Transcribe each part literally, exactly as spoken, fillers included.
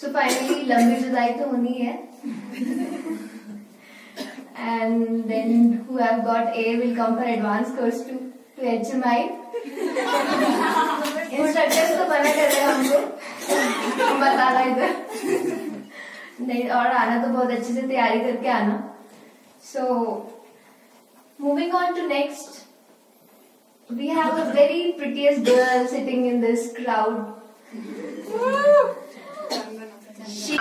So finally लंबी जुदाई तो होनी है. And then who have got A will come for advanced course to to H M I. Instructors तो मना कर रहे हैं हमको बताना इधर नहीं, और आना तो बहुत अच्छे से तैयारी करके आना. So moving on to next, we have a very prettiest girl sitting in this crowd. She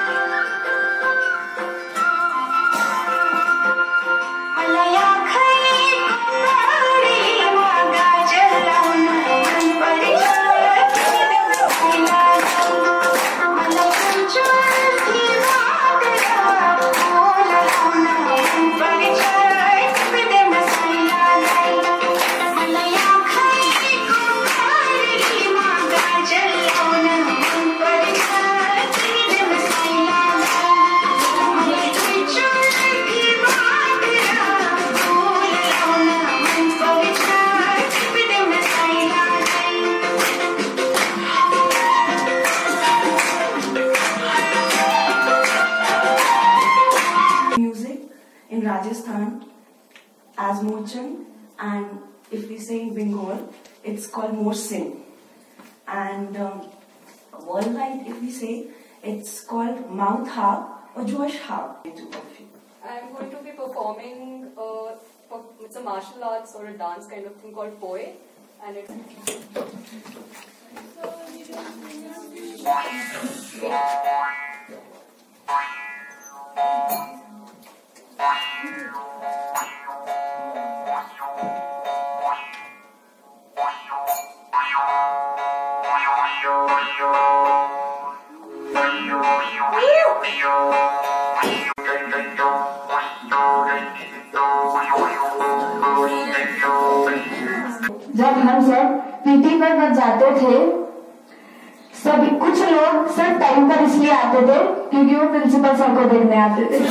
in Rajasthan as Mochan, and if we say in Bengal, it's called Morsing. And um, worldwide, if we say, it's called Mount Harp or Josh Harp. I'm going to be performing, uh, it's a martial arts or a dance kind of thing called Poe, and it's... जब हम सब PT पर बच जाते थे, सब कुछ लोग सर टाइम पर इसलिए आते थे क्योंकि वो प्रिंसिपल सर को देखने आते थे.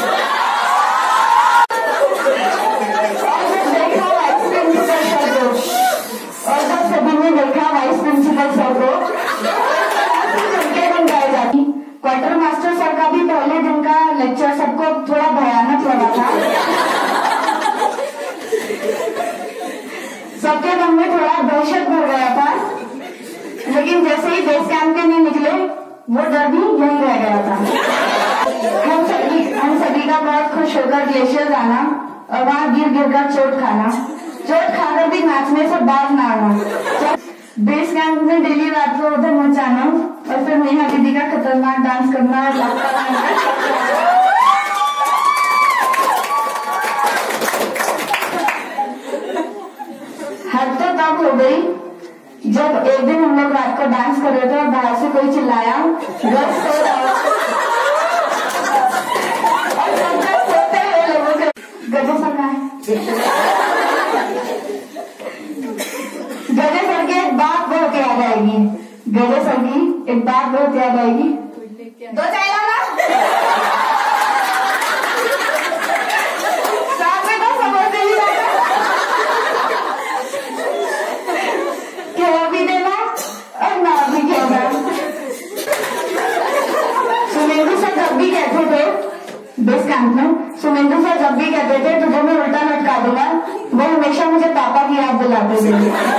और जब सभी ने देखा वाइस प्रिंसिपल सर को, बन गाई जाती. क्वार्टर मास्टर सर का भी पहले दिन का लेक्चर सबको थोड़ा भयानक लगा था. सबके मन में थोड़ा दहशत भर गया था, लेकिन जैसे ही बेस कैंप के लिए निकले वो डर भी यहीं रह गया था. हम सभी हम सभी का बहुत खुश होकर ग्लेशियर जाना और वहाँ गिर गिर कर चोट खाना, चोट खाकर भी नाचने से बाज ना आना, बेस कैंप में डेली रात को उधर मचाना और फिर नेहा दीदी का खतरनाक डांस करना और हद तो तब हो गई जब एक दिन हम लोग रात को डांस कर रहे थे और बाहर से कोई चिल्लाया घर सो जाओ, और सब तक सोते हुए लोगों के गजे सर का है. गजे सर की एक बात बहुत याद आएगी, गजे सर की एक बात बहुत याद आएगी. दो चाय लाना साथ में तो समोसे ही लाना, क्या भी देना और ना भी कहना. सुमेंदु सर जब भी कहते थे बेस कैंप में, सुमेंदु सर जब भी कहते थे तुझे मैं उल्टा लटका दूंगा, वो हमेशा मुझे पापा की याद दिलाते थे.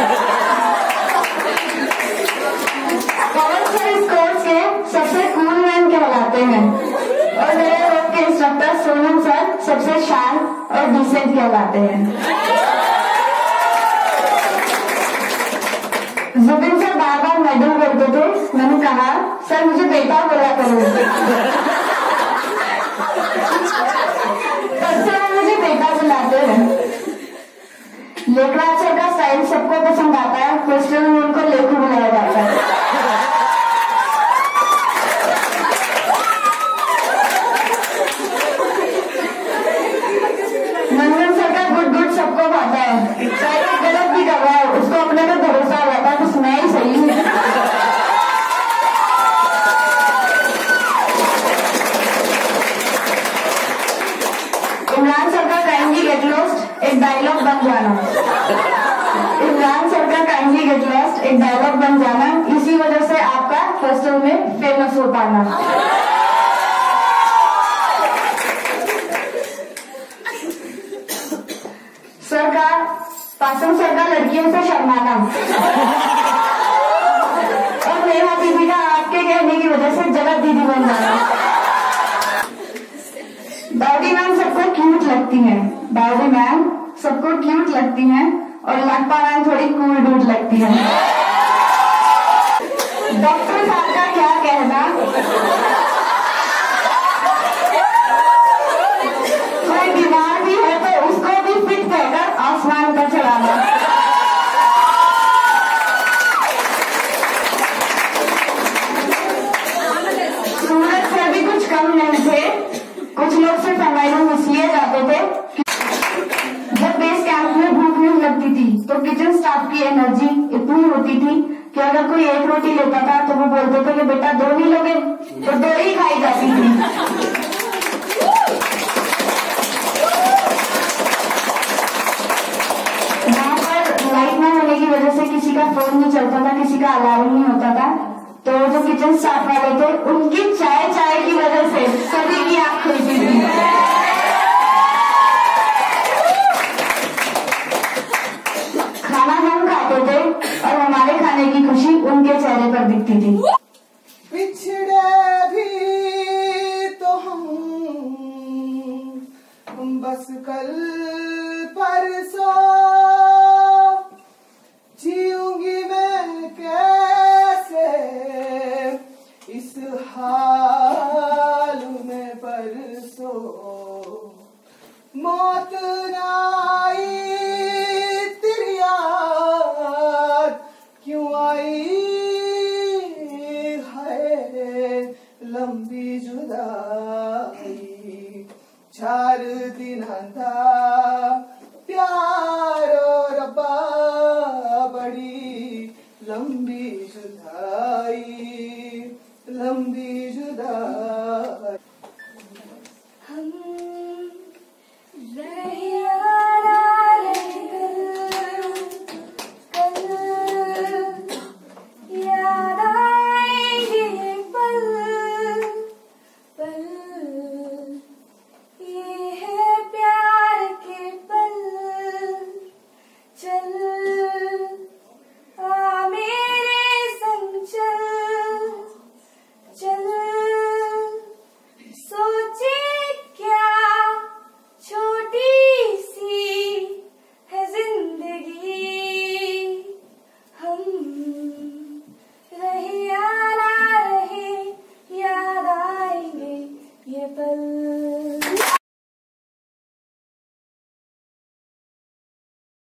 पवन सर इस कोर्स के सबसे कूल मैन कहलाते हैं और मेरे रोग के इंस्ट्रक्टर सोनम सर सबसे शांत और डिसेंट कहलाते हैं. जुबिन सर बार बार मैडम बोलते थे, मैंने कहा सर मुझे बेटा बोला करो, तब से वो मुझे बेटा बुलाते हैं. लेखराज सर का स्टाइल सबको पसंद आता है, हॉस्टल में उनको लेखू बुलाया जाता है. नंदन सर का गुड गुड सबको भाता है, चाहे गलत भी कर रहा है उसको अपने पे भरोसा आ जाता है, बस मैं ही सही हूँ. इमरान सर का काइंडली गेट लॉस्ट एक डायलॉग बन जाना. इमरान सर का काइंडली गेट लॉस्ट एक डायलॉग बन जाना, इसी वजह से आपका हॉस्टल में फेमस हो पाना। सर का पासम सर का लड़कियों से शर्माना और नेहा दीदी का आपके कहने की वजह से जगत दीदी बन जाना। बार्बी मैम सबको क्यूट लगती हैं, बार्बी मैम सबको क्यूट लगती हैं और लखपा मैम थोड़ी कूल डूड लगती हैं। डॉक्टर साहब का क्या कहना, कोई बीमार भी है तो उसको भी फिट कहकर आसमान पर चढ़ाना। सूरज से भी कुछ कम नहीं थे, कुछ लोग सिर्फ एम्बाइनों इसलिए जाते थे। जब बेस कैंप में भूख नहीं लगती थी तो किचन स्टाफ की एनर्जी इतनी होती थी कि अगर कोई एक रोटी लेता था तो वो बोलते थे कि बेटा दो नहीं लोगे, तो दो ही खाई जाती थी। वहां पर लाइट न होने की वजह से किसी का फोन नहीं चलता था, किसी का अलार्म नहीं होता था, तो जो किचन स्टाफ वाले थे उनकी चाय चाय की वजह से सभी की आंख खुलती थी। खाना हम खाते थे और हमारे खाने की खुशी उनके चेहरे पर दिखती थी। पिछड़े भी तो हम बस कल परसों, जीऊंगी मैं कैसे इस हाल में परसों, मौत ना आई तेरी याद क्यों आई है, लंबी जुदाई चार दिन था प्यारो रब्बा, बड़ी लंबी जुदाई लंबी जुदाई। हम ये पल